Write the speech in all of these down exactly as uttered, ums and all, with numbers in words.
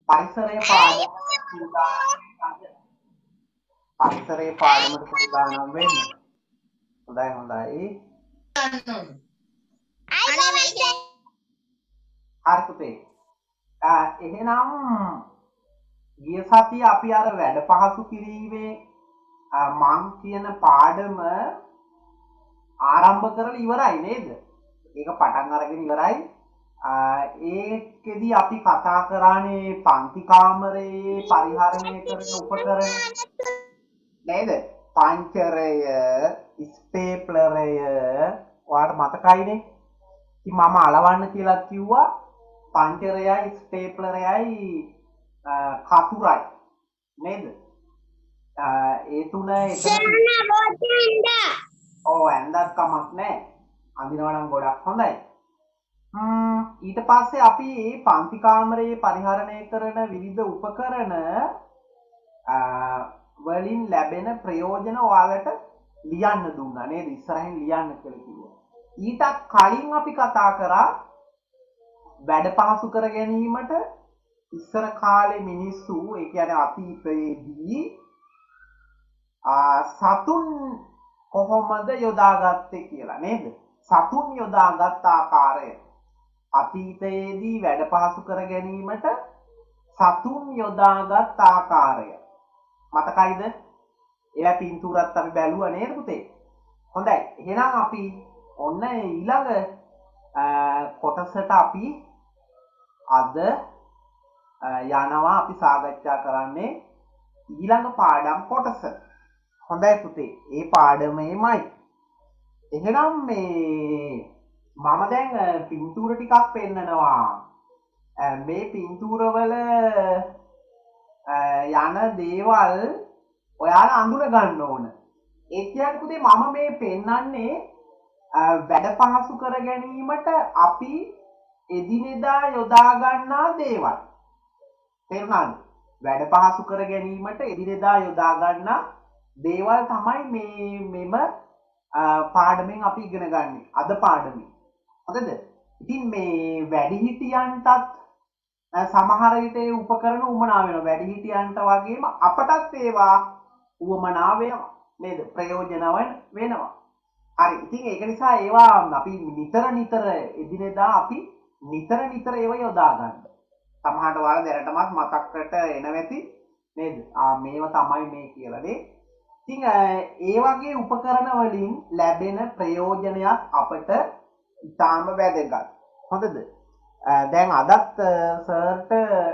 පරිසරයේ පාඩම පරිසරයේ පාඩමට සූදානම් වෙන්න. හොඳයි හොඳයි. හරි පුතේ. එහෙනම් ගිය සතිය අපි අර වැඩ පහසු කිරීමේ මං කියන පාඩම ආරම්භ කරලා ඉවරයි නේද? ඒක පටන් අරගෙන ඉවරයි. ඒකෙදි අපි කතා කරානේ පන්ති කාමරයේ පරිහරණය කරන උපකරණ නේද? පංචරය, ස්ටේප්ලරය ඔයාලට මතකයිනේ? ඉතින් මම අලවන්න කියලා කිව්වා පංචරයයි ස්ටේප්ලරයයි කතුරයි නේද? ඒ තුන ඔව් ඇඳක් කමක් නැහැ. අඳිනවා නම් ගොඩක් හොඳයි. ඊට පස්සේ අපි පන්ති කාමරයේ පරිහරණය කරන විවිධ උපකරණ වලින් ලැබෙන ප්‍රයෝජන ඔයාලට ලියන්න දුන්නා නේද? ඉස්සරහින් ලියන්න කියලා කිව්වා. ඊටත් කලින් අපි කතා කරා වැඩ පහසු කර ගැනීමට ඉස්සර කාලේ මිනිස්සු ඒ කියන්නේ අතීතයේදී සතුන් කොහොමද යොදාගත්තේ කියලා නේද? සතුන් යොදාගත් ආකාරය අතීතයේදී වැඩ පහසු කර ගැනීමට සතුන් යොදාගත් ආකාරය මතකයිද? ඒලා පින්තූරත් අපි බැලුවා නේද පුතේ? හොඳයි. එහෙනම් අපි ඔන්න ඊළඟ කොටසට අපි අද යනවා අපි සාකච්ඡා කරන්නේ ඊළඟ පාඩම් කොටස. හොඳයි පුතේ. ඒ පාඩමේමයි. එහෙනම් මේ මම දැන් පින්තූර ටිකක් පෙන්නනවා. මේ පින්තූරවල යන දේවල් ඔයාලා අඳුන ගන්න ඕන. ඒ කියන්නේ පුතේ මම මේ පෙන්නන්නේ වැඩ පහසු කර ගැනීමට අපි එදිනෙදා යොදා ගන්නා දේවල්. තේරුණාද? වැඩ පහසු කර ගැනීමට එදිනෙදා යොදා ගන්නා දේවල් තමයි මේ මෙම පාඩමෙන් අපි ඉගෙන ගන්න. අද පාඩමේ. හරිද? ඉතින් මේ වැඩිහිටියන්ටත් සමහර විට ඒ උපකරණ උමනා වෙනවා. වැඩිහිටියන්ට වගේම අපටත් ඒවා උවමනා වෙනවා. නේද? ප්‍රයෝජනවත් වෙනවා. හරි. ඉතින් ඒක නිසා ඒවා අපි නිතර නිතර එදිනෙදා අපි නිතර නිතර ඒවා යොදා ගන්න. සමහරට ඔයාලා දැනටමත් මතක්කට එනවැති නේද? ආ මේවා තමයි මේ කියලා නේ. ඉතින් ඒ වගේ උපකරණ වලින් ලැබෙන ප්‍රයෝජනයක් අපට ඉතාම වැදගත්. හොඳද? දැන් අදත් සර්ට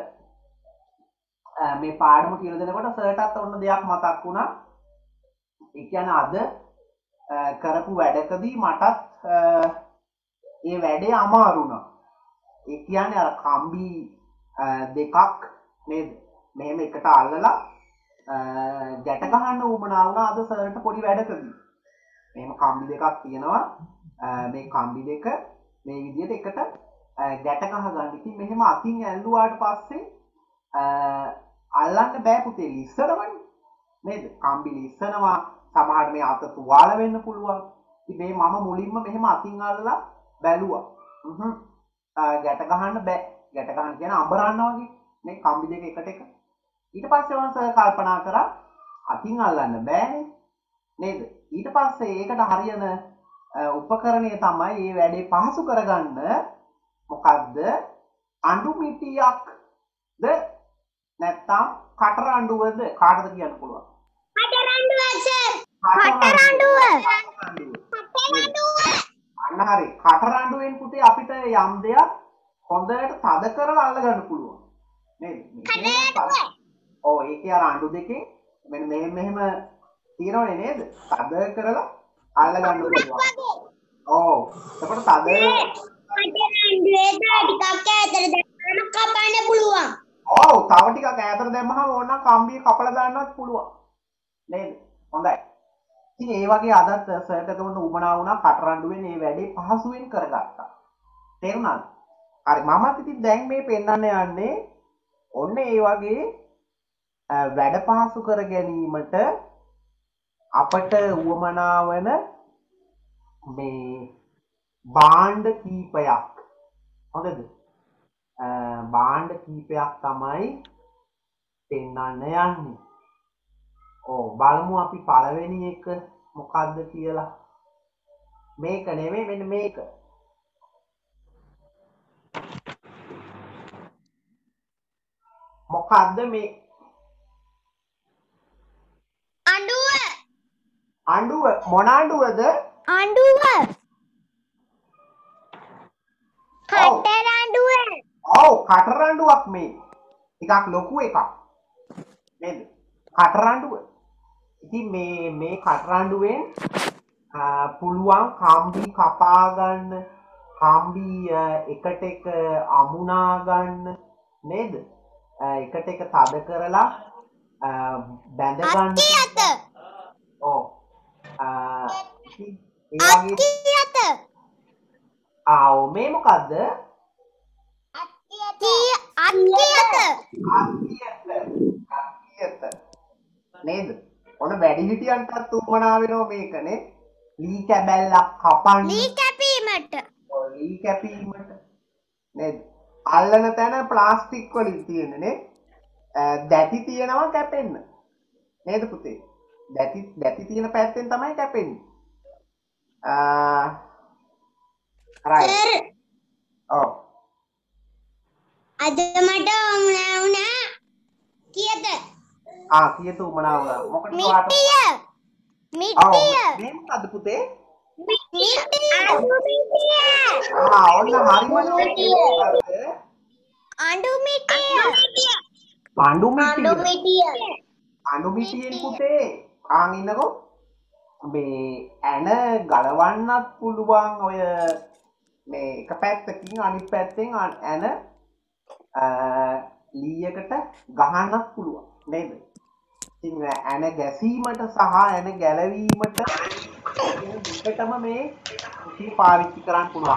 මේ පාඩම කියලා දෙනකොට සර්ටත් ඔන්න දෙයක් මතක් වුණා. ඒ කියන්නේ අද කරපු වැඩකදී මටත් ඒ වැඩේ අමාරු වුණා. ඒ කියන්නේ අර කම්බි දෙකක් නේද? මෙහෙම එකට අල්ලලා ගැට ගහන්න උවමනා වුණා අද සර්ට පොඩි වැඩකදී. මෙහෙම කම්බි දෙකක් තියෙනවා. මේ කම්බි දෙක මේ විදිහට එකට ගැට ගහ ගන්න. ඉතින් මෙහෙම අතින් ඇල්ලුවාට පස්සේ අල්ලන්න බෑ පුතේ ලිස්සනවනේ. නේද? කම්බි ලිස්සනවා. සමහරට මේ අත තුවාල වෙන්න පුළුවන්. ඉතින් මේ මම මුලින්ම මෙහෙම අතින් අල්ලලා බැලුවා. හ්ම්. ගැට ගහන්න බෑ. ගැට ගන්න කියන්නේ අඹරන්න වගේ. මේ කම්බි දෙක එකට එක. ඊට පස්සේ වුණ සර් කල්පනා කරා අතින් අල්ලන්න බෑනේ. නේද? ඊට පස්සේ ඒකට හරියන උපකරණය තමයි මේ වැඩේ පහසු කරගන්න මොකද්ද? අඬු මිටියක්ද නැත්නම් කටරඬුවද කාටද කියන්න පුළුවන්? කටරඬුව සර්. කටරඬුව. කටරඬුව. අන්න හරි. කටරඬුවෙන් පුතේ අපිට යම් දෙයක් හොඳට තද කරලා අල්ල ගන්න පුළුවන්. නේද? ඔව් ඒකේ අර අඬු දෙකේ මෙන්න මෙහෙම මෙහෙම තියෙනවනේ නේද? තද කරලා අල්ල ගන්න පුළුවන්. ඔව්. එතකොට තද කටරඬුවේ ටිකක් ඈතට දැම්මම කපන්න පුළුවන්. ඔව් තව ටිකක් ඈතට දැම්මහම ඕනනම් කම්බිය කපලා දාන්නත් පුළුවන්. නේද? හොඳයි. ඉතින් ඒ වගේ අදත් සර්ට එතකොට උමනා වුණා කටරඬුවෙන් මේ වැඩේ පහසුවෙන් කරගත්තා. තේරුණාද? හරි මමත් ඉතින් දැන් මේ පෙන්වන්න යන්නේ ඔන්න ඒ වගේ වැඩ පහසු කර ගැනීමට අපට උවමනා වන මේ භාණ්ඩ කීපයක්. හොඳද? බාණ්ඩ කීපයක් තමයි පෙන්වන්න යන්නේ. ඔව් බලමු අපි පළවෙනි එක මොකක්ද කියලා. මේක නෙමෙයි මෙන්න මේක. මොකක්ද මේ? අඬුව. අඬුව මොන අඬුවද? අඬුව. කටරඬුව. ඔව් කටරඬුවක් මේ. ටිකක් ලොකු එකක්. නේද? කටරඬුව. ඉතින් මේ මේ කටරඬුවෙන් පුළුවන් කම්බි කපා ගන්න, කම්බි එකට එක අමුණා ගන්න නේද? එකට එක තද කරලා බැඳ ගන්න. අත්තියත. ඔව්. ඉතින් ඒ වගේ අත්තියත. ආව් මේ මොකද්ද? අත්තියත. අත්තියත. අත්තියත. නේද? ඔන්න වැඩිහිටියන්ටත් උවමනා වෙනවා මේකනේ. ලී කැබැල්ලක් කපන්න. ලී කැපීමට. ඔව් ලී කැපීමට. නේද? අල්ලන තැන ප්ලාස්ටික් වලින් තියෙන්නේ නේ. දැටි තියෙනවා කැපෙන්න. නේද පුතේ? දැටි දැටි තියෙන පැත්තෙන් තමයි කැපෙන්නේ. ආ right. ඔව්. අද මට උනා උනා කීයද? ආ කීයද උමනාව මොකටද වාට? මිටිය. මිටිය. මේ මොකද්ද පුතේ? මිටිය. අඬු මිටිය. ආ ඔන්න හරිම නේද? අඬු මිටිය. අඬු මිටිය. අඬු මිටිය. අඬු මිටියෙන් පුතේ ආන් ඉන්නකෝ මේ ඇන ගලවන්නත් පුළුවන් ඔය මේ එක පැත්තකින් අනිත් පැත්තෙන් ඇන ලීයකට ගහන්නත් පුළුවන් නේද? ඉතින් ඇන ගැසීමට සහ ඇන ගැලවීමට දෙකටම මේ ඉතින් පාවිච්චි කරන්න පුළුවන්.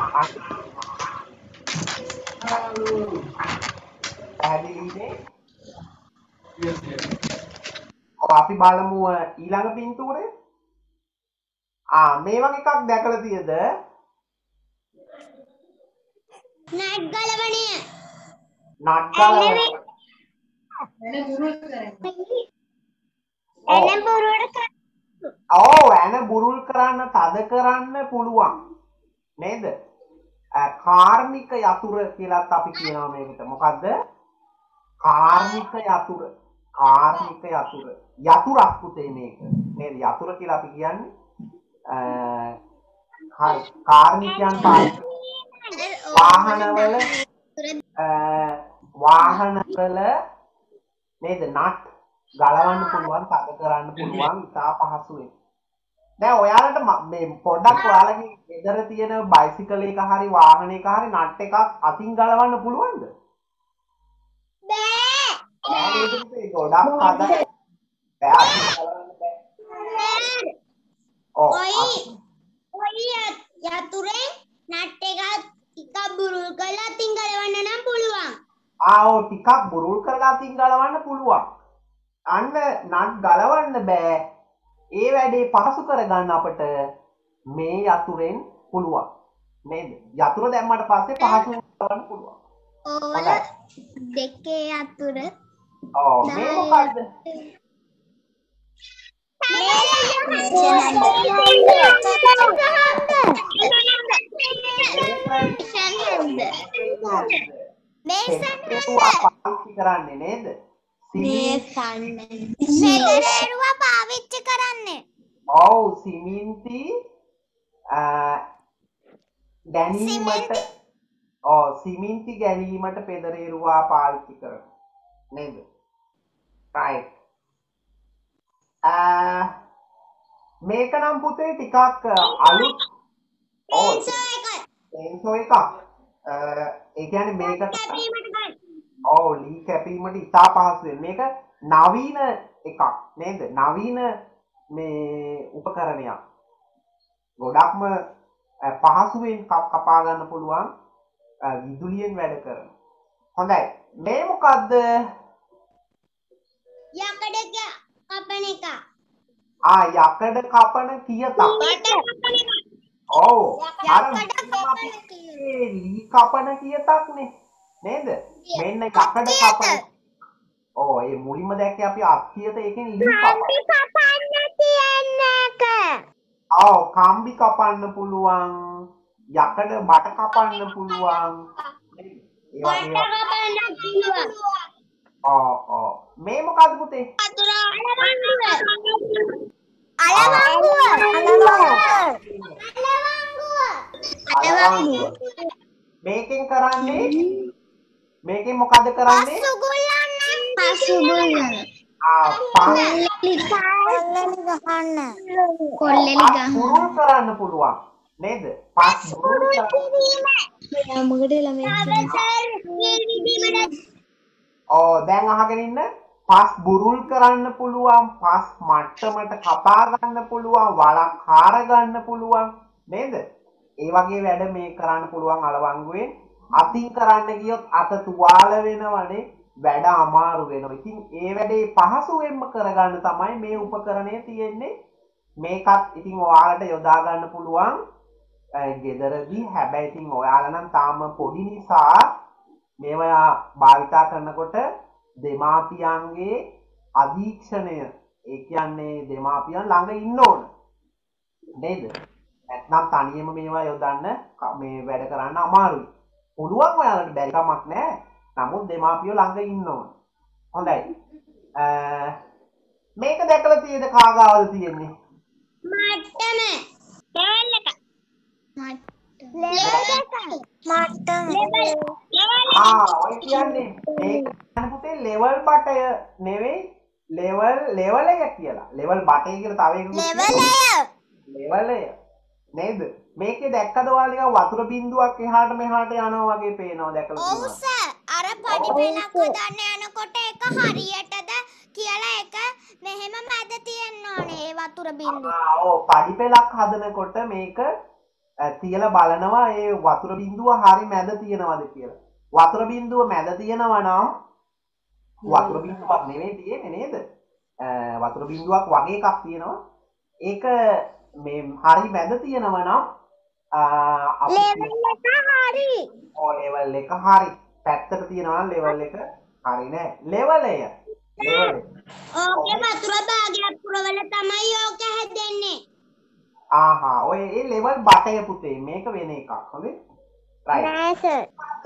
පැහැදිලිනේ? ඔව් අපි බලමු ඊළඟ පින්තූරේ. ආ මේ වගේ එකක් දැකලා තියෙද? නට් ගලවණය. නට් ගලවණය. එන බුරුල් කරන්නේ. එන බුරුල් කරන්න. ඔව් එන බුරුල් කරන්න තද කරන්න පුළුවන්. නේද? කාර්මික යතුර කියලාත් අපි කියනවා මේකට. මොකද්ද? කාර්මික යතුර. කාර්මික යතුර. යතුරක් පුතේ මේක. නේද? යතුර කියලා අපි කියන්නේ හරි කාර්මිකයන් පාවිච්චි වාහනවල වාහනවල නේද නට් ගලවන්න පුළුවන් තද කරන්න පුළුවන් ඉතා පහසුවෙන්. දැන් ඔයාලට මේ පොඩ්ඩක් ඔයාලගේ ගෙදර තියෙන බයිසිකල් එක හරි වාහනයක හරි නට් එකක් අතින් ගලවන්න පුළුවන්ද? බෑ. බෑ නේද පුතේ ගොඩක් තද. බෑ අතින් ගලවන්න බෑ. ඔව් ඔයි ඔයි යතුරෙන් නට් එක ටිකක් බුරුල් කරලා අතින් ගලවන්න නම් පුළුවන්. ආ ඔව් ටිකක් බුරුල් කරලා අතින් ගලවන්න පුළුවන්. අන්න නට් ගලවන්න බෑ. ඒ වැඩේ පහසු කරගන්න අපට මේ යතුරෙන් පුළුවන්. නේද? යතුර දැම්මට පස්සේ පහසුවෙන් ගලවන්න පුළුවන්. ඕල දෙකේ යතුර. ඔව් මේ මොකද්ද? පාවිච්චි කරන්නේ නේද? මේසන්රුව පාවිච්චි කරන්නේ. ඔව් සිමෙන්ති ගැනීමට ඔව් සිමෙන්ති ගැනීමට පෙදරේරුවා පාවිච්චි කරනවා. නේද? right. මේක නම් පුතේ ටිකක් අලුත් පෙන්සෝ එකක්. ඒ කියන්නේ මේකට ඔව් ලී කැපීමට ඉතා පහසුවෙන් මේක නවීන එකක් නේද? නවීන මේ උපකරණයක්. ගොඩක්ම පහසුවෙන් කපා ගන්න පුළුවන් විදුලියෙන් වැඩ කරන. හොඳයි. මේ මොකද්ද? යකඩ කපන එක. ආ යකඩ කපන කියතක්. ඔව්. අර ලී කපන කියතක්නේ. නේද? මෙන්න යකඩ කපන. ඕ ඒ මුලින්ම දැක්කේ අපි අත්තියට ඒකෙන් ලී කපන. කපන්න තියෙන්නක. ඔව් කම්බි කපන්න පුළුවන්. යකඩ බට කපන්න පුළුවන්. ඒ වගේ කපන්න පුළුවන්. ඔව් ඔව්. මේ මොකද්ද පුතේ? වතුර අලවංගුව. අලවංගුව. අලවංගුව. මේකෙන් කරන්නේ මේකෙන් මොකද කරන්නේ? පසු ගුල්ලන්න. පසු ගුල්ලන්න. ආ කොල්ලෙලි ගහන්න. කොල්ලෙලි ගහන්න. පුරුල් කරන්න පුළුවන් නේද? පස් පුරුල් කිරීම. මොකද ළමයි ඔව් දැන් අහගෙන ඉන්න. පස් බුරුල් කරන්න පුළුවන්, පස් මට්ටමට කපා ගන්න පුළුවන්, වලක් හාර ගන්න පුළුවන් නේද? ඒ වගේ වැඩ මේ කරන්න පුළුවන් අලවංගුවෙන්. අතින් කරන්න ගියොත් අත තුවාල වෙනවනේ, වැඩ අමාරු වෙනවා. ඉතින් ඒ වැඩේ පහසුවෙන්ම කරගන්න තමයි මේ උපකරණය තියෙන්නේ. මේකත් ඉතින් ඔයාලට යොදා ගන්න පුළුවන් ගෙදරදී. හැබැයි ඉතින් ඔයාලා නම් තාම පොඩි නිසා මේවා භාවිතා කරනකොට දෙමාපියන්ගේ අධීක්ෂණය, ඒ කියන්නේ දෙමාපියන් ළඟ ඉන්න ඕන නේද? නැත්නම් තනියම මේවා යොදන්න මේ වැඩ කරන්න අමාරුයි. පුළුවන් ඔයාලට, බැරි කමක් නැහැ. නමුත් දෙමාපියෝ ළඟ ඉන්න ඕන. හොඳයි. මේක දැකලා තියෙද කාගාවද තියෙන්නේ? මට්ටම. ලෙවල් එක. ලෙවල් එක. මට්ටම. ලෙවල්. ආ ඔය කියන්නේ මේක ගන්න පුතේ ලෙවල් බටය නෙවෙයි, ලෙවල් ලෙවලය කියලා. ලෙවල් බටය කියලා තව එකකුත් ලෙවලය. ලෙවලය නේද? මේකේ දැක්කද ඔයාලා වතුර බින්දුවක් එහාට මෙහාට යනවා වගේ පේනවා, දැකලා ඔව් තියෙනවද? සර්. අර පඩි පෙලක් හදන්න යනකොට එක හරියටද කියලා එක මෙහෙම මැද තියෙන්න ඕනේ ඒ වතුර බින්දුව. ආ ඔව් පඩි පෙලක් හදනකොට මේක තියලා බලනවා ඒ වතුර බින්දුව හරි මැද තියෙනවද කියලා. වතුර බින්දුව මැද තියෙනවා නම් වතුර බින්දුවක් නෙවෙයි තියෙන්නේ නේද? වතුර බින්දුවක් වගේ එකක් තියෙනවා. ඒක මේ හරි මැද තියෙනවා නම් ලෙවල් එක හරි. ඔව් ලෙවල් එක හරි. පැත්තට තියෙනවා නම් ලෙවල් එක හරි නෑ. ලෙවලය. ලෙවලය. ඕකේ වතුර භාගයක් පුරවල තමයි ඕක හැදෙන්නේ. ආහා ඔය ඒ ලෙවල් බටය පුතේ. මේක වෙන එකක්. හොඳේ? රයිට්. නෑ සර්.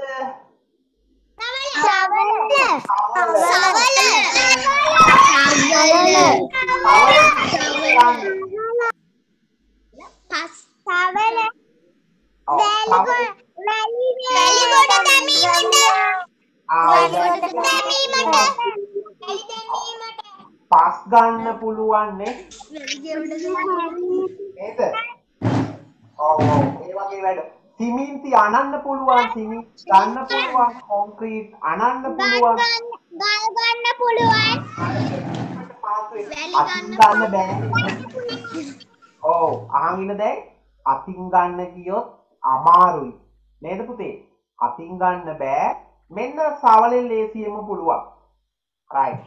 පස් ගන්න පුළුවන් නේ නේද? ඔව් ඔව් ඒ වගේ වැඩ. සිමෙන්ති අනන්න පුළුවන්, සිමෙන්ති ගන්න පුළුවන්, කොන්ක්‍රීට් අනන්න පුළුවන්, ගල් ගන්න පුළුවන්, අතින් ගන්න බෑ. ඔව් අහන් ඉන්න දැන් අතින් ගන්න ගියොත් අමාරුයි නේද පුතේ? අතින් ගන්න බෑ. මෙන්න සවලෙන් ලේසියෙම පුළුවන්. රයිට්.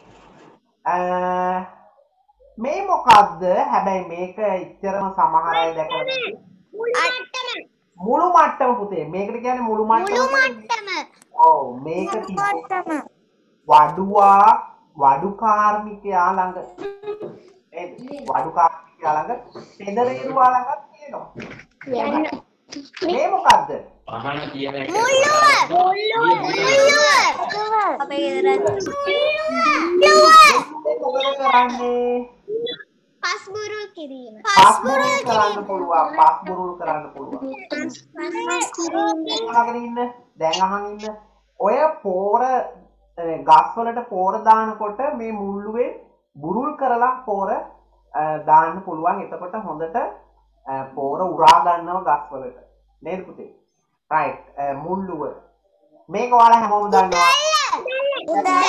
මේ මොකක්ද? හැබැයි මේක ඉතරම සමහර අය දැකලා මට්ටම. මුළු මට්ටම පුතේ. මේකට කියන්නේ මුළු මට්ටම. මුළු මට්ටම. ඔව් මේක තිබ්බේ වඩුවා වඩු කාර්මිකයා ළඟ නේද? වඩු කාර්මිකයා ළඟ පෙදරේරුවා ළඟත් තියෙනවා. මේ මොකද්ද? අහන කියන එක මුල්ලුව. මුල්ලුව. මුල්ලුව. අපේ ගෙදර මොකද කරන්නේ? පස් බුරුල් කිරීම. පස් බුරුල් කරන්න පුළුවන්. පස් බුරුල් කරන්න පුළුවන්. අහගෙන ඉන්න. දැන් අහන් ඉන්න. ඔය පෝර ගස් වලට පෝර දානකොට මේ මුල්ලුවේ බුරුල් කරලා පෝර දාන්න පුළුවන්. එතකොට හොඳට පෝර උරා ගන්නවා ගස් වලට. නේද පුතේ? රයිට්. මුල්ලුව. මේක ඔයාලා හැමෝම දන්නවා. උදැල්ල.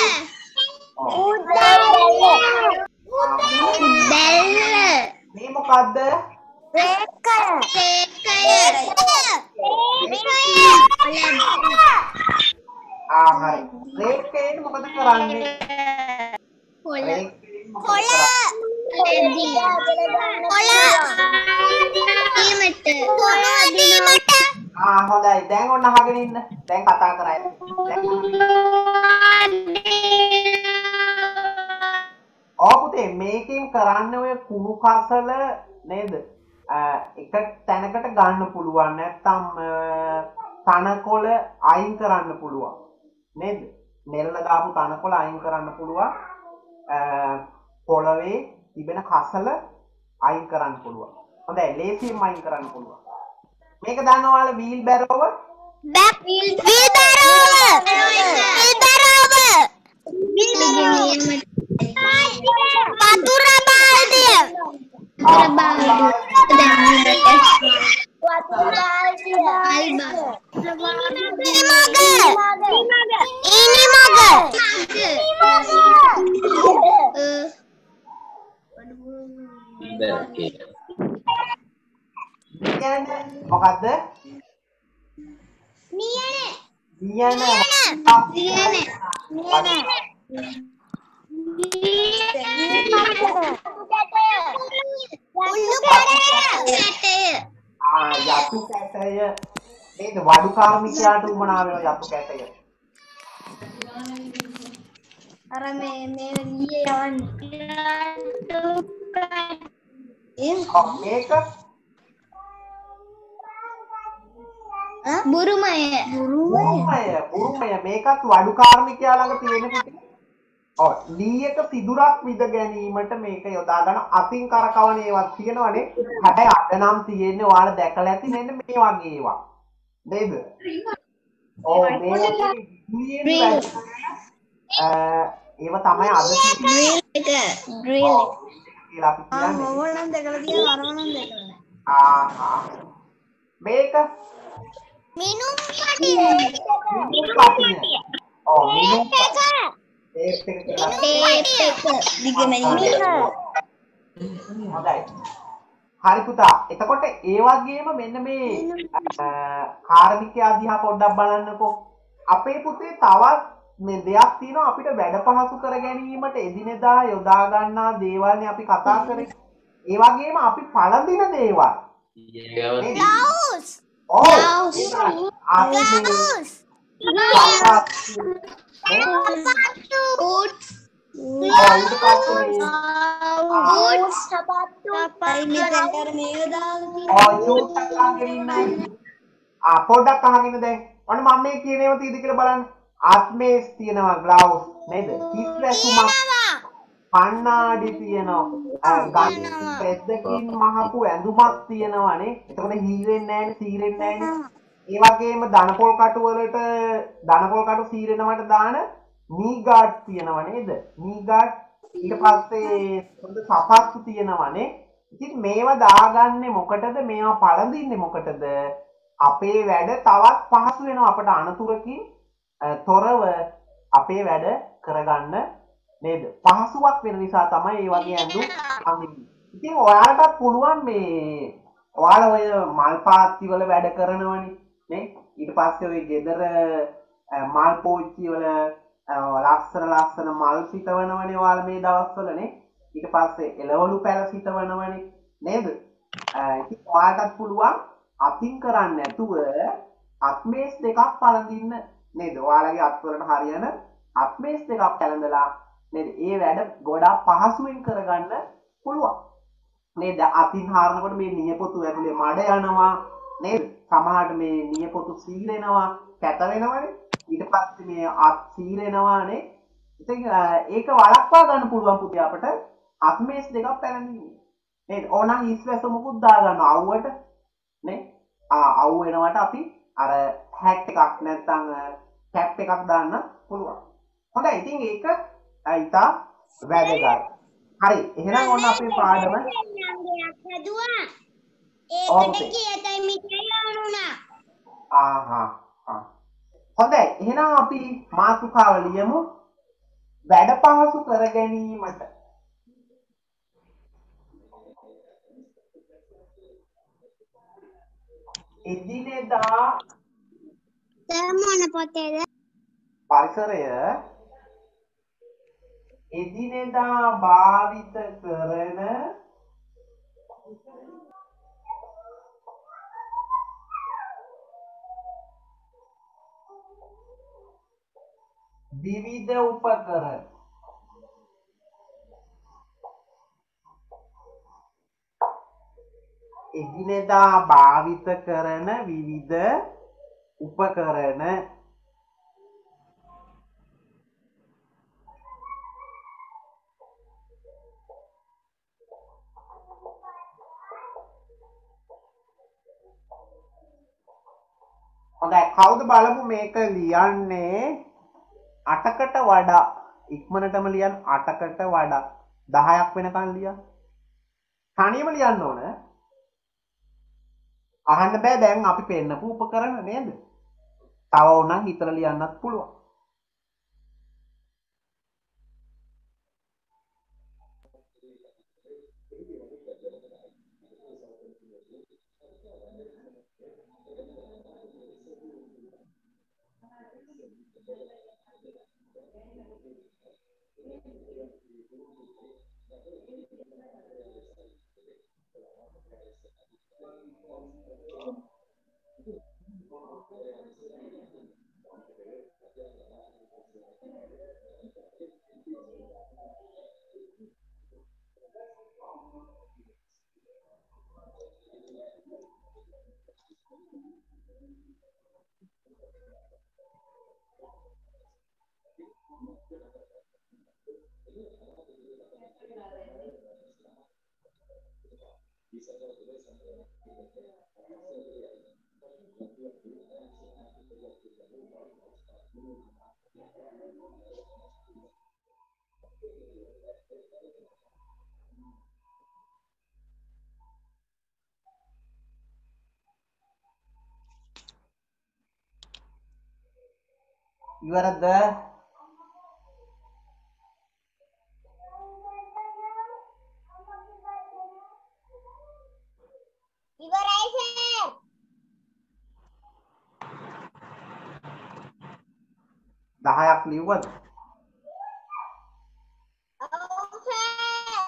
උදැල්ල. මේ මොකද්ද? රේකය. රේකය. ආ හරි. රේකයෙන් මොකද කරන්නේ? කොළ. රේකයෙන් මොකද කොළ. කරන්නේ? කොළ. කොළ. දීමට. කොළ දීමට. ආ හොඳයි. දැන් ඔන්න අහගෙන ඉන්න. දැන් කතා කරයි. දැන් ඔව් පුතේ මේකෙන් කරන්න ඔය කුණු කසල නේද? එක තැනකට ගන්න පුළුවන්. නැත්තම් තනකොළ අයින් කරන්න පුළුවන්. නේද? නෙල්ල දාපු තනකොළ අයින් කරන්න පුළුවන්. පොළවේ තිබෙන කසල අයින් කරන්න පුළුවන්. හොඳයි ලේසියෙන් අයින් කරන්න පුළුවන්. මේක දන්නවද ඔයාලා වීල් බැරෝව? බැක් වීල් බැරෝව. වීල් බැරෝව. වීල් බැරෝව. වතුර බාල්දිය. වතුර බාල්දිය. වතුර බාල්දිය. ඉනි මග. මොකද්ද? නියන. නියන. නියන. නියන. යතු කැටය නේද වඩු කාර්මිකයාට උමනා වෙන යතු කැටය අර මේ මේ ඊයේ යවන්න මේක බුරුමය බුරුමය බුරුමය මේකත් වඩු කාර්මිකයා ළඟ තියෙන පුතේ ඔව් ලීයක සිදුරක් විද ගැනීමට මේක යොදා ගන්න අතින් කරකවන ඒවා තියෙනවනේ හැබැයි අද නම් තියෙන්නේ ඔයාලා දැකලා ඇති මෙන්න මේ වගේ ඒවා නේද ඔව් මේ වගේ විදුලියෙන් ඒව තමයි අද ග්‍රිල් එක ග්‍රිල් කියලා අපි කියන්නේ ආ ඕගොල්ලන් දැකලා තියෙනවා අරව නම් දැකලා නැහැ ආ මේක මිනුම් කටිය මිනුම් කටිය ඔව් මිනුම් එක ටේප් එක කියලා ටේප් එක දිගමනින් හොඳයි හරි පුතා එතකොට ඒ වගේම මෙන්න මේ කාර්මිකයා දිහා පොඩ්ඩක් බලන්නකෝ අපේ පුතේ තවත් මේ දෙයක් තියෙනවා අපිට වැඩ පහසු කර ගැනීමට එදිනෙදා යොදා ගන්නා දේවල්නේ අපි කතා කරේ ඒ වගේම අපි පළඳින දේවල් ග්ලව්ස් ඔව් අපි බූට්ස් බූට්ස් සපත්තු පයිමිටර මේව දාලා ඔය යූට් එක ළඟ ඉන්නයි ආ පොඩ්ඩක් අහගෙන දැන් ඔන්න මම මේ කියන ඒවා තියෙද කියලා බලන්න ආත්මේස් තියෙනවා ග්ලව්ස් නේද කිස් වැසුමක් කණ්ණාඩි තියෙනවා ගන්න පෙද්දකින් මහපු ඇඳුමක් තියෙනවානේ එතකොට හීරෙන්නේ නැහැනේ සීරෙන්නේ නැහැනේ ඒ වගේම දනපොල් කටු වලට දනපොල් කටු සීරෙනවට දාන නී ගාඩ් තියෙනවා නේද නී ගාඩ් ඊට පස්සේ හොඳ සපත්තු තියෙනවානේ ඉතින් මේවා දාගන්නේ මොකටද මේවා පළඳින්නේ මොකටද අපේ වැඩ තවත් පහසු වෙනවා අපට අනතුරකින් තොරව අපේ වැඩ කරගන්න නේද පහසුවක් වෙන නිසා තමයි මේ වගේ ඇඳුම් අඳින්නේ ඉතින් ඔයාලටත් පුළුවන් මේ ඔයාලා ඔය මල් පාත්ති වල වැඩ කරනවනේ නේ ඊට පස්සේ ඔය ගෙදර මල් පෝච්චි වල ලස්සන ලස්සන මල් සිටවනවනේ ඔයාලා මේ දවස්වලනේ ඊට පස්සේ එළවලු පැල සිටවනවනේ නේද ඉතින් ඔයාලටත් පුළුවන් අතින් කරන්නේ නැතුව අත්මේස් දෙකක් පළඳින්න නේද ඔයාලගේ අත්වලට හරියන අත්මේස් දෙකක් පැළඳලා නේද ඒ වැඩ ගොඩාක් පහසුවෙන් කරගන්න පුළුවන් නේද අතින් හරනකොට මේ නියපොතු ඇතුලේ මඩ යනවා නේද සමහරට මේ නියපොතු සීරෙනවා කැත වෙනවනේ ඊට පස්සේ මේ අත් සීරෙනවානේ ඉතින් ඒක වළක්වා ගන්න පුළුවන් පුතේ අපිට අත්මේස් දෙකක් පැළඳීමේ නේද ඕනනම් ඉස්වැස මුකුත් දා ගන්න අවුවට නේ ආ අවු වෙනවට අපි අර හැට් එකක් නැත්නම් කැප් එකක් දාන්න පුළුවන් හොඳයි ඉතින් ඒක ඉතා වැදගත් හරි එහෙනම් ඔන්න අපේ පාඩම හදුවා ඒකට කියතයි මිටි යනුණා ආහා ආ හොඳයි එහෙනම් අපි මාතෘකාව ලියමු වැඩ පහසු කර ගැනීමට එදිනෙදා මොන පොතේද පරිසරය එදිනෙදා භාවිත කරන විවිධ උපකරණ එදිනෙදා භාවිත කරන විවිධ උපකරණ හොඳයි කවුද බලමු මේක ලියන්නේ අටකට වඩා ඉක්මනටම ලියන්න අටකට වඩා දහයක් වෙනකන් ලියන්න තනියම ලියන්න ඕන අහන්න බෑ දැන් අපි පෙන්නපු උපකරණ නේද තව ඕනනම් හිතලා ලියන්නත් පුළුවන් ඉවරද ඉවරයි සර්. දහයක් ලිව්වද ඔව් සර්.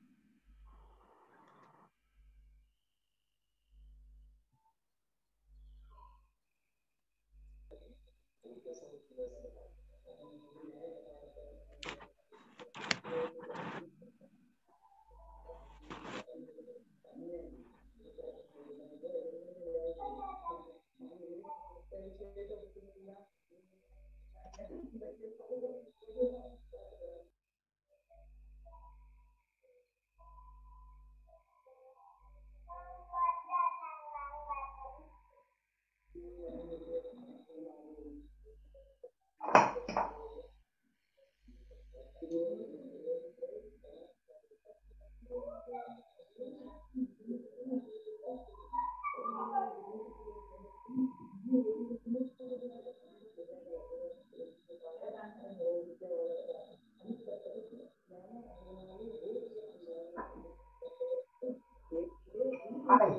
හරි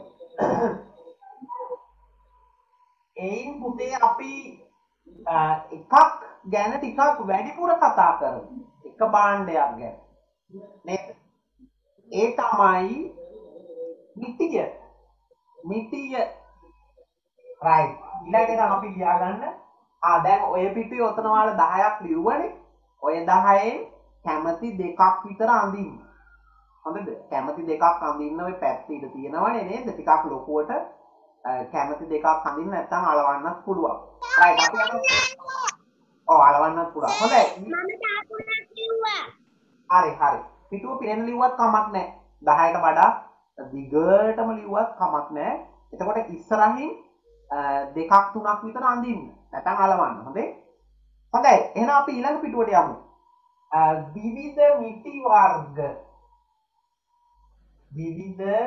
එයින් පුතේ අපි එකක් ගැන ටිකක් වැඩිපුර කතා කරමු එක භාණ්ඩයක් ගැන නේද ඒ තමයි මිටිය මිටිය රයිට් ඊළඟට අපි ලියාගන්න ආ දැන් ඔය පිටුවේ ඔතන ඔයාලා දහයක් ලියුවනේ ඔය දහයෙන් කැමති දෙකක් විතර අඳින්න හොඳද කැමති දෙකක් අඳින්න ඔය පැත්තේ ඉඳ තියෙනවනේ නේද ටිකක් ලොකුවට කැමති දෙකක් අඳින්න නැත්නම් අලවන්නත් පුළුවන් රයිට් අපි ඔව් අලවන්නත් පුළුවන් හොඳයි මම තව තුනක් කිව්වා. හරි හරි පිටුව පිරෙන්න ලිව්වත් කමක් නැහැ දහයට වඩා දිගටම ලිව්වත් කමක් නැහැ එතකොට ඉස්සරහින් දෙකක් තුනක් විතර අඳින්න නැත්නම් අලවන්න හොඳේ හොඳයි එහෙනම් අපි ඊළඟ පිටුවට යමු විවිධ මිටි වර්ග විවිධ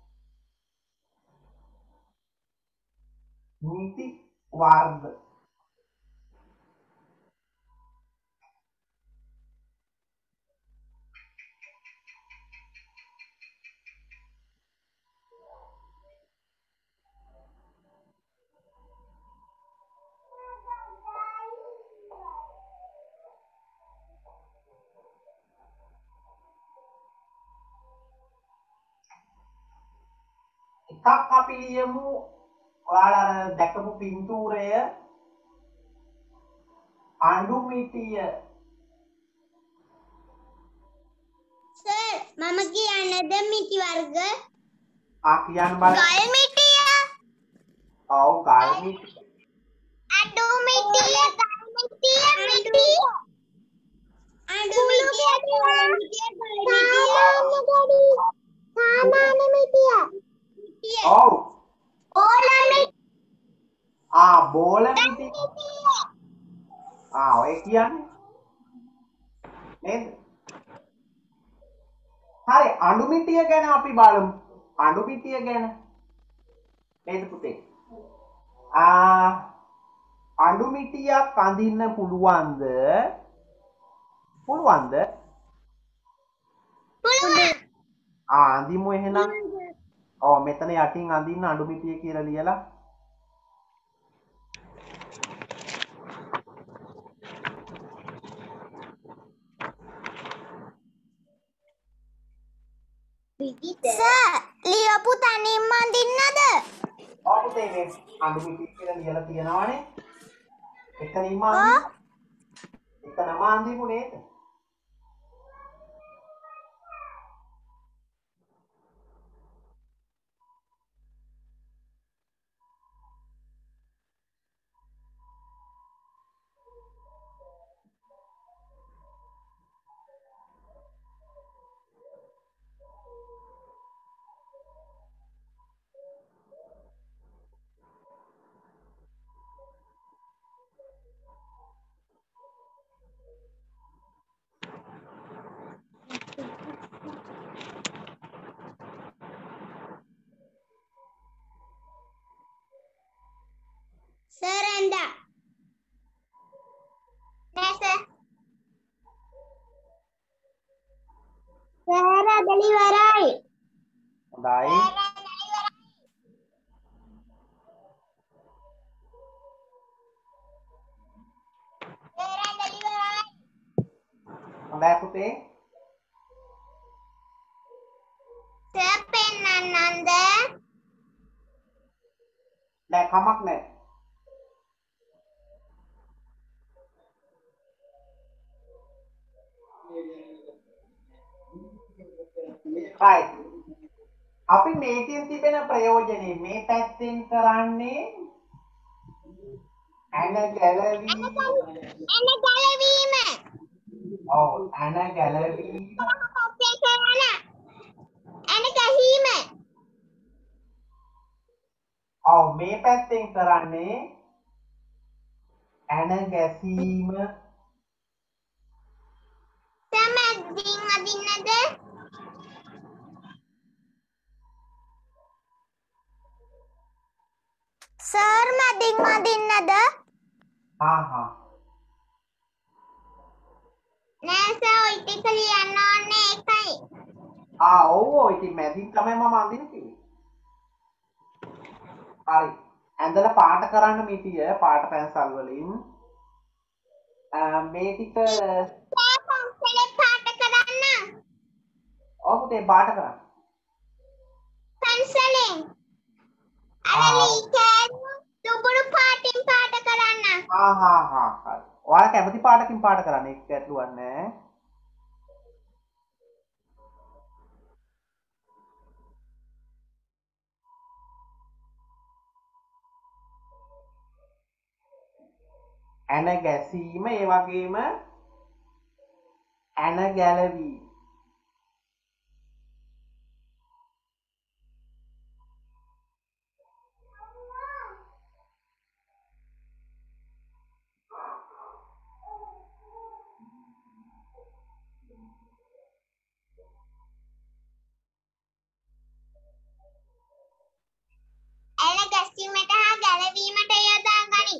මිටි වර්ග එකක් අපි ලියමු ඔයාලා අර දැකපු පින්තූරය අඩු මිටිය. සර් මම කියන්නද මිටි වර්ග? ආ කියන්න බලන්න. ගල් මිටිය. ඔව් ගල් මිටි. අඩු මිටිය, ගල් මිටිය, මිටිය. අඩු මිටිය, ගල් මිටිය, ගල් මිටිය. සාමාන්‍ය මිටිය. මිටිය. ඔව්. ඕල මිටිය. ආ බෝල මිටි. ආ ඔය කියන්නේ නේද? හරි අඬු මිටිය ගැන අපි බලමු. අඬු මිටිය ගැන නේද පුතේ? ආ අඬු මිටියක් අඳින්න පුළුවන්ද? පුළුවන්ද? පුළුවන්. ආ අඳිමු එහෙනම්. ඔව් මෙතන යටින් අඳින්න අඬු මිටිය කියලා ලියලා. සර් ලියපු තනින්ම අඳින්නද? ඔව් පුතේ මේ අඬු මිටිය කියලා ලියලා තියෙනවානේ. එතනින්ම අඳින්න. එතනම අඳිමු නේද? සර් ඇඳා. නෑ සර්. සර් අදලි වරයි. හොඳයි. හොඳයි පුතේ. සර් පෙන්නන්නන්ද? නෑ කමක් නෑ. right. අපි මේකෙන් තිබෙන ප්‍රයෝජනේ මේ පැත්තෙන් කරන්නේ ඇන ගැලවීම. ඇන ගැලවීම. ඔව් ඇන ගැලවීම. ඇන ගැහිම. ඔව් මේ පැත්තෙන් කරන්නේ ඇන ගැසීම. සමද්දින් අදින්නද? සර් මදින් අදින්නද? හා හා. නෑ සර් ඔය ටික ලියන්න ඕනේ ඒකයි. ආ ඔව් ඔය ඉතින් මැදින් තමයි මම අඳින්න කිව්වේ. හරි. ඇඳලා පාට කරන්න මිටිය පාට පැන්සල් වලින්. මේ ටික පන්සලේ පාට කරන්න. ඔව් පුතේ පාට කරන්න. පන්සලෙන්. අර ලීකන් දුබුරු පාටින් පාට කරන්න. හා හා හා හරි. ඔයාලා කැමති පාටකින් පාට කරන්න ඒක ගැටලුවක් නෑ. ඇන ගැසීම ඒ වගේම ඇන ගැලවීම. ඇන ගැසීමට හා ගැලවීමට යොදා ගනී.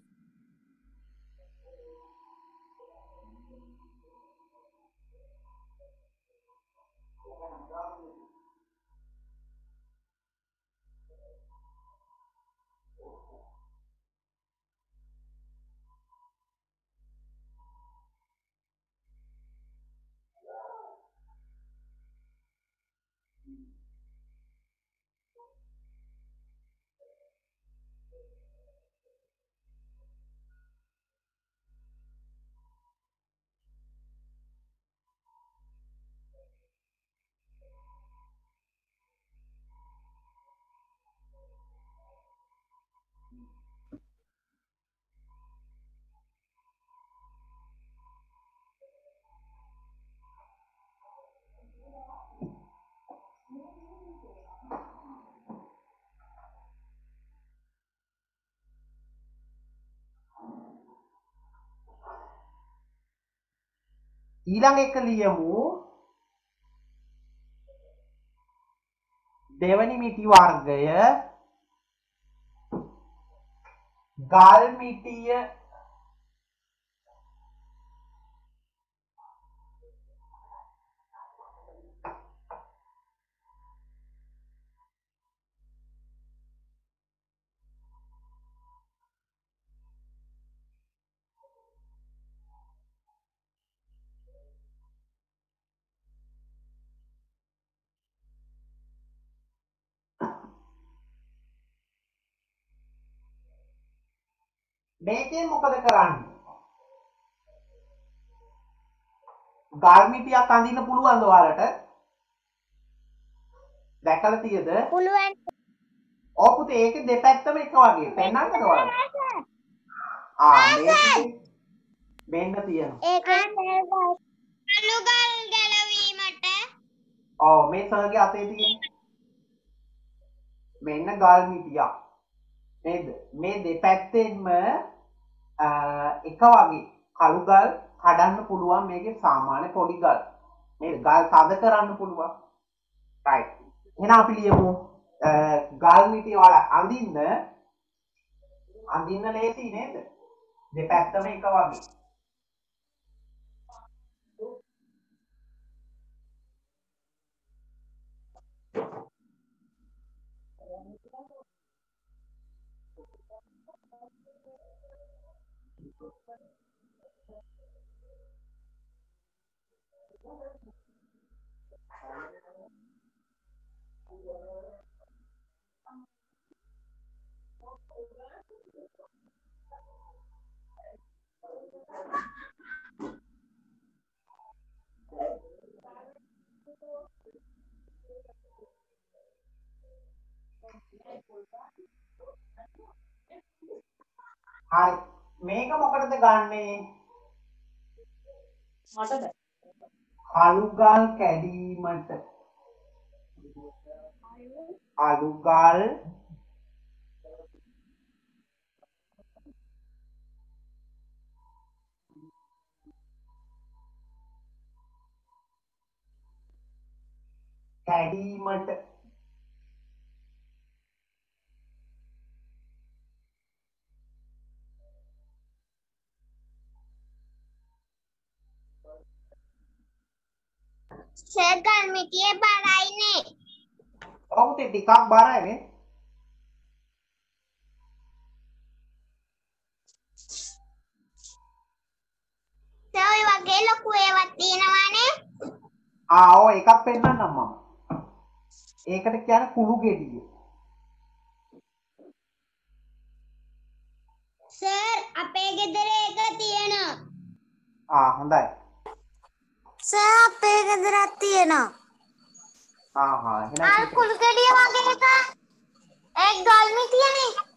ඊළඟ එක ලියමු දෙවනි මිටි වර්ගය ගල් මිටිය මේකෙන් මොකද කරන්නේ? ගල් මිටියක් අඳින්න පුළුවන්ද ඔයාලට? දැකලා තියද? පුළුවන්. ඔව් පුතේ ඒකේ දෙපැත්තම එක වගේ. පෙන්නන්නද ඔයාලට? ආ මේකේ මෙන්න තියෙනවා. ඒකේ අලු ගල් ගැලවීමට. ඔව් මේ සර්ගේ අතේ තියෙන්නේ. මෙන්න ගල් මිටියක්. නේද? මේ දෙපැත්තෙන්ම එක වගේ කළු ගල් කඩන්න පුළුවන් මේකේ සාමාන්‍ය පොඩි ගල්. නේද? ගල් තද කරන්න පුළුවන්. right. එහෙනම් අපි ලියමු ගල් මිටි වල අඳින්න අඳින්න ලේසි නේද? දෙපැත්තම එක වගේ. හරි මේක මොකටද ගන්නෙ? මටද කළු ගල් කැඩීමට. කළු ගල් කැඩීමට. සර් ගල් මිටියේ බරයිනේ. ඔව් පුතේ ටිකක් බරයිනේ. සර් ඔය වගේ ලොකු ඒවා තියෙනවානේ. ආ ඔව් එකක් පෙන්නන්නම් මම. ඒකට කියන්නේ කුළු ගෙඩිය. සර් අපේ ගෙදර ඒක තියෙනවා. ආ හොඳයි. සර් අපේ ගෙදරත් තියෙනවා. ආ හා එහෙනම් අර කුළු ගෙඩිය වගේ එක. ඒ ගල් මිටියනේ.